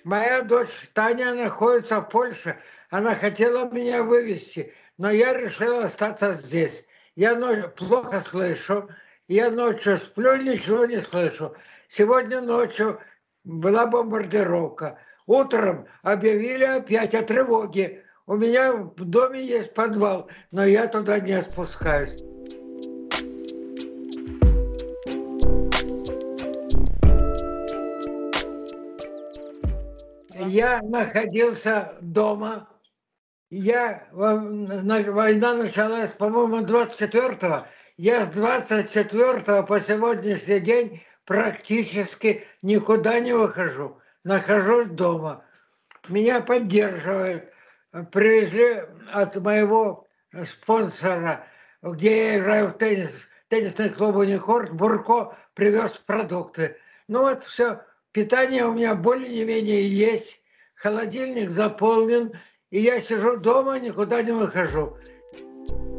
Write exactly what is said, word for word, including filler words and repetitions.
Моя дочь Таня находится в Польше. Она хотела меня вывезти, но я решил остаться здесь. Я но- плохо слышу, я ночью сплю, ничего не слышу. Сегодня ночью была бомбардировка. Утром объявили опять о тревоге. У меня в доме есть подвал, но я туда не спускаюсь. Я находился дома. Я, во- на- война началась, по-моему, двадцать четвёртого. Я с двадцать четвёртого по сегодняшний день практически никуда не выхожу. Нахожусь дома. Меня поддерживают. Привезли от моего спонсора, где я играю в теннис, теннисный клуб «Уникорд», Бурко привез продукты. Ну вот все, питание у меня более-менее есть, холодильник заполнен, и я сижу дома, никуда не выхожу.